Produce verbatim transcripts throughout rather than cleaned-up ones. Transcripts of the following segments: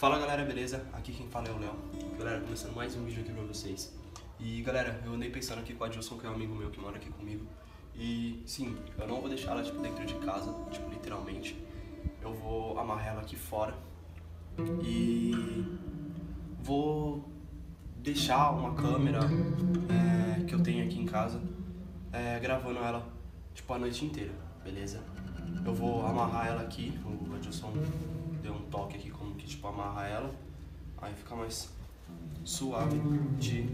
Fala galera, beleza? Aqui quem fala é o Léo. Galera, começando mais um vídeo aqui pra vocês. E galera, eu andei pensando aqui com a Adilson, que é um amigo meu que mora aqui comigo. E sim, eu não vou deixar ela tipo, dentro de casa, tipo, literalmente. Eu vou amarrar ela aqui fora. E vou deixar uma câmera é, que eu tenho aqui em casa é, gravando ela tipo a noite inteira, beleza? Eu vou amarrar ela aqui, o Adilson deu um toque aqui como que tipo amarra ela, aí fica mais suave de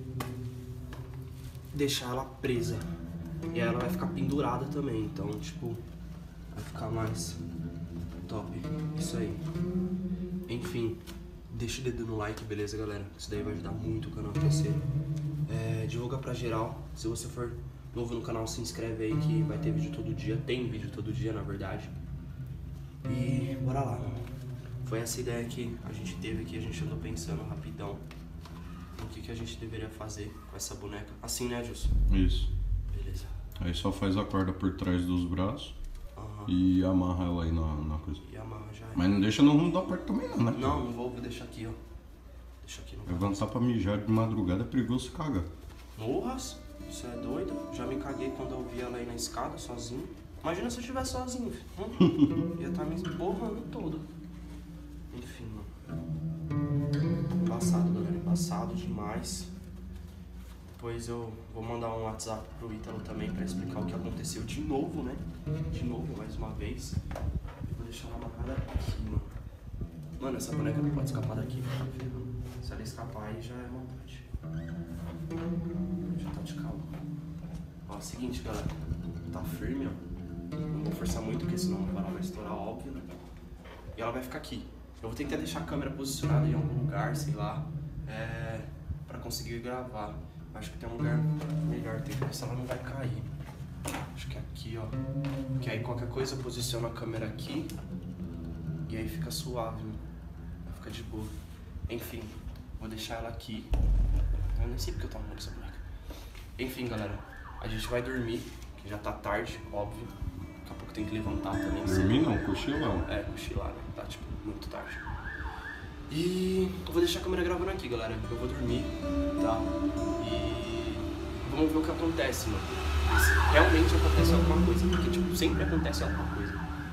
deixar ela presa. E aí ela vai ficar pendurada também, então tipo vai ficar mais top, isso aí. Enfim, deixa o dedo no like, beleza galera? Isso daí vai ajudar muito o canal a crescer. É, divulga pra geral, se você for novo no canal, se inscreve aí que vai ter vídeo todo dia, tem vídeo todo dia na verdade. E bora lá, mano. Foi essa ideia que a gente teve aqui, a gente andou pensando rapidão no que, que a gente deveria fazer com essa boneca. Assim, né, Adilson? Isso. Beleza. Aí só faz a corda por trás dos braços Uhum. e amarra ela aí na, na coisa. E amarra já. É. Mas não deixa no rumo da porta também não, né? Não, não vou, vou deixar aqui, ó. Deixa aqui no Levantar pra mijar de madrugada é perigoso cagar. Morras, você é doido? Já me caguei quando eu vi ela aí na escada, sozinho. Imagina se eu estivesse sozinho, filho. Hum? Ia estar me borrando todo. Enfim, mano. Embaçado, galera. Embaçado demais. Depois eu vou mandar um WhatsApp pro Ítalo também pra explicar o que aconteceu de novo, né? De novo, mais uma vez. Eu vou deixar ela amarrada aqui, mano. Mano, essa boneca não pode escapar daqui, tá vendo? Se ela escapar aí já é vontade. Já tá de calma. Ó, seguinte, galera. Tá firme, ó. Não vou forçar muito, porque senão a vara vai estourar, óbvio, né? E ela vai ficar aqui. Eu vou tentar deixar a câmera posicionada em algum lugar, sei lá, é, pra conseguir gravar. Acho que tem um lugar melhor, tem que ver se ela não vai cair. Acho que é aqui, ó. Que aí qualquer coisa eu posiciono a câmera aqui e aí fica suave, né? Vai ficar de boa. Enfim, vou deixar ela aqui. Eu nem sei porque eu tô arrumando essa boneca. Enfim, galera, a gente vai dormir, que já tá tarde, óbvio. Daqui a pouco tem que levantar também. Dormir não, cochilão. É, cochilar, né? Tá tipo muito tarde. E eu vou deixar a câmera gravando aqui, galera. Eu vou dormir, tá? E vamos ver o que acontece, mano. Se realmente acontece alguma coisa, porque tipo, sempre acontece alguma coisa.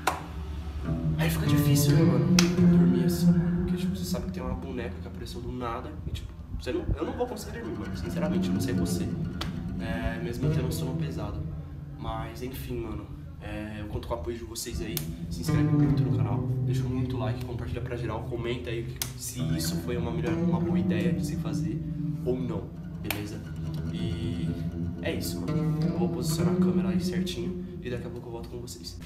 Aí fica difícil, né, mano? Dormir assim, mano. Porque tipo, você sabe que tem uma boneca que apareceu do nada e tipo, você não, eu não vou conseguir dormir, mano. Sinceramente, eu não sei você. É, mesmo tendo um sono pesado. Mas enfim, mano. É, eu conto com o apoio de vocês aí. Se inscreve muito no canal, deixa muito like, compartilha pra geral, comenta aí se isso foi uma, melhor, uma boa ideia de se fazer ou não, beleza? E é isso, mano. Eu vou posicionar a câmera aí certinho e daqui a pouco eu volto com vocês.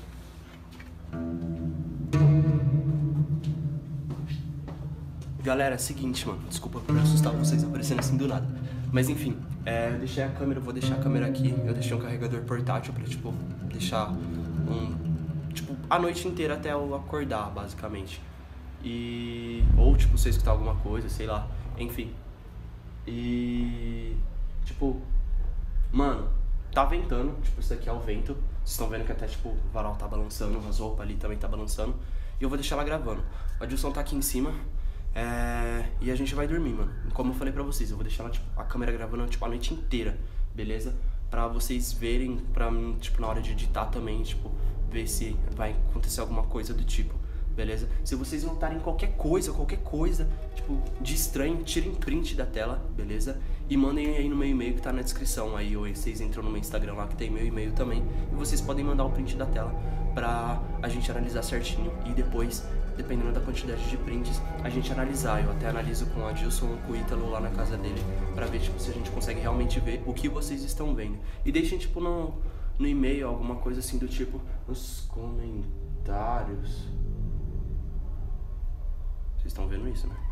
Galera, é o seguinte, mano. Desculpa por assustar vocês aparecendo assim do nada. Mas enfim, é, eu deixei a câmera, eu vou deixar a câmera aqui. Eu deixei um carregador portátil pra, tipo, deixar um... Tipo, a noite inteira até eu acordar, basicamente. E... Ou, tipo, você escutar alguma coisa, sei lá. Enfim. E... Tipo... Mano, tá ventando. Tipo, isso aqui é o vento. Vocês estão vendo que até, tipo, o varal tá balançando. As roupas ali também tá balançando. E eu vou deixar ela gravando. O Adilson tá aqui em cima. É... E a gente vai dormir, mano. Como eu falei pra vocês, eu vou deixar ela, tipo, a câmera gravando tipo, a noite inteira, beleza? Pra vocês verem, pra, tipo, na hora de editar também, tipo, ver se vai acontecer alguma coisa do tipo, beleza? Se vocês notarem qualquer coisa, qualquer coisa, tipo, de estranho, tirem print da tela, beleza? E mandem aí no meu e-mail que tá na descrição aí, ou vocês entram no meu Instagram lá que tem meu e-mail também, e vocês podem mandar o print da tela pra a gente analisar certinho e depois, dependendo da quantidade de prints, a gente analisar. Eu até analiso com o Adilson, com o Ítalo lá na casa dele, pra ver tipo, se a gente consegue realmente ver o que vocês estão vendo. E deixem tipo no, no e-mail alguma coisa assim do tipo, nos comentários. Vocês estão vendo isso, né?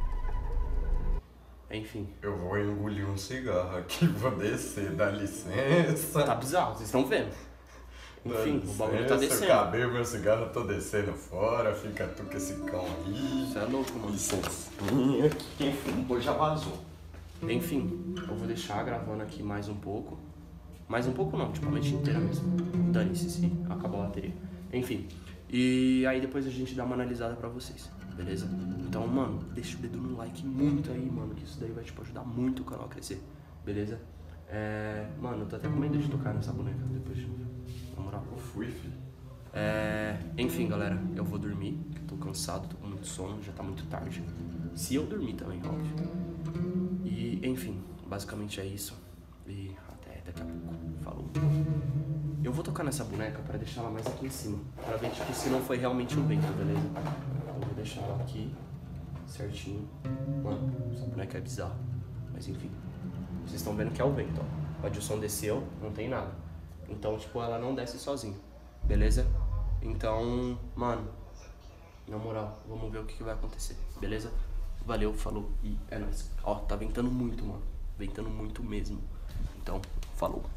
Enfim. Eu vou engolir um cigarro aqui, vou descer, dá licença. Tá bizarro, vocês estão vendo. Enfim, Dá o bagulho tá descendo. Eu acabei o meu cigarro, eu tô descendo fora, fica tu com esse cão aí. Você é louco, mano. Licencinha aqui, enfim, pô, já vazou. Enfim, eu vou deixar gravando aqui mais um pouco. Mais um pouco não, tipo a noite inteira mesmo. Dane-se se acabar a bateria. Enfim, E aí depois a gente dá uma analisada pra vocês, beleza? Então, mano, deixa o dedo no like muito aí, mano, que isso daí vai, tipo, ajudar muito o canal a crescer, beleza? É... Mano, eu tô até com medo de tocar nessa boneca depois, na moral. Eu fui, filho. É... Enfim, galera, eu vou dormir, que eu tô cansado, tô com muito sono, já tá muito tarde. Se eu dormir também, óbvio. E, enfim, basicamente é isso. E até daqui a pouco. Falou. Eu vou tocar nessa boneca pra deixar ela mais aqui em cima, pra ver, tipo, se não foi realmente um vento, beleza? Eu vou deixar ela aqui, certinho. Mano, essa boneca é bizarra, mas enfim. Vocês estão vendo que é o vento, ó. O Adilson desceu, não tem nada. Então, tipo, ela não desce sozinha, beleza? Então, mano, na moral, vamos ver o que, que vai acontecer, beleza? Valeu, falou e é nóis. Ó, tá ventando muito, mano. Ventando muito mesmo. Então, falou.